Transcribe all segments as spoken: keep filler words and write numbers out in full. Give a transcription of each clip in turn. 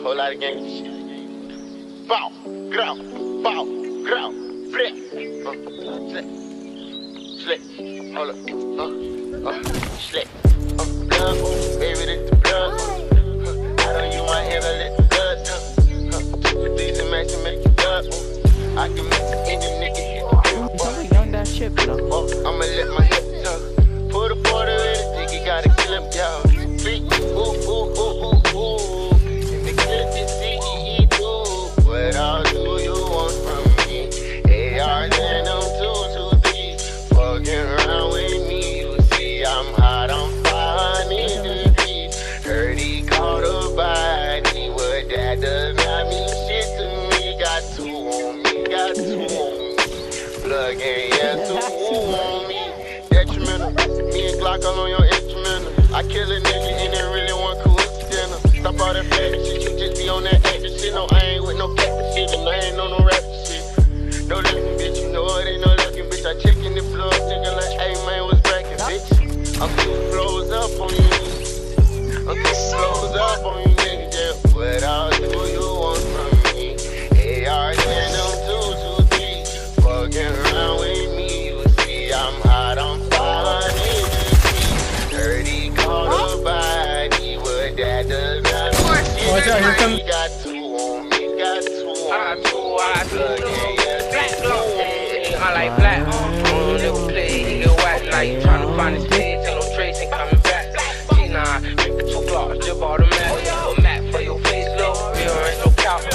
Whole lot of gang shit. Bow, grow, bow, grow, flip. Uh, slip, slip. Hold up. Uh, uh, slip. Uh, blood, uh, baby, this the blood. Uh, I don't use my hand, I let the blood uh, uh, with these and match and make it blood. Uh, I can make the engine nigga hit the roof. You sound like young that shit, bro. Uh, I'ma let my hip tuck. Put a quarter in the dick, you gotta kill him, y'all. Feet, ooh, ooh, ooh, ooh, ooh. In the kitchen, C E E, too. What all do you want from me? A R and them two, two, three. Fucking around with me, you see I'm hot, I'm fine, need to be. Heard he caught a body, what that does not mean shit to me. Got two on me, got two on me. Plug in, yeah, two on me. Detrimental, me and Glock all on your instrumental. I kill a nigga and it really one coincidental. Stop all that fat shit, you just be on that acting shit. No, I ain't with no cat shit, and I ain't on no rap shit. No looking bitch, you know it ain't no looking bitch. I check in the floor, nigga like, hey man, what's brackin', bitch? I'm two flows up on you, I'm two flows up on you, nigga. Yeah, what all do you want from me? A R and them two, two, three. Fucking around with me, you see I'm hot, I'm fine, nigga. Heard he caught a body, what that does not mean. Watch out, here comes. Got two on me, got two on me. Plug in, yeah, Black glow, I like black. Mm, little play, he get whack like tryna find his page, ain't no tracing coming back. T nine, make it two blocks, jib all the map. A map for your face, low, mirror ain't no count.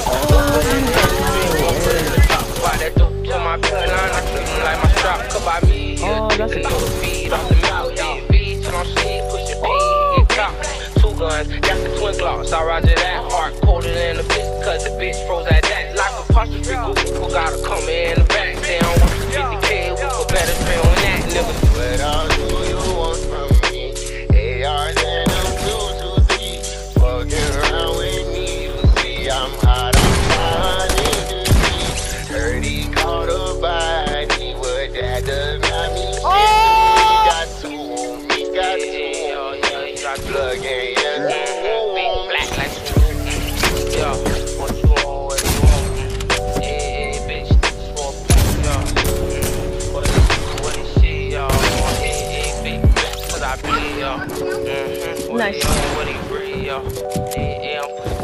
About that dope to my bloodline, I treat him like my strap. Could buy me, Oh, that's a little feed off the mouth, yeah. Beats on sleep, push your beat, get top. Two guns, got the twin glocks, I roger that. Heart colder than a bitch, cause the bitch froze at that. Like a apostrophe, Google gotta come in the back. They don't want fifty K, we put better spray on that, nigga. what all do you want from me? A R and them two, two, three. Fucking around with me, you see I'm hot, I'm fine, nigga. Heard he caught a body, what that does not mean shit to me. Got two on me, got two on me. Plug in, yeah, two on me. Black like the truth. Yeah, what you want, what you want? Yeah, bitch, this is for yeah. What what is she, y'all? Yeah, bitch, cause I bleed, y'all. Mm-hmm. What Nice. do you, what do you breathe, y'all? Yeah, yeah, I'm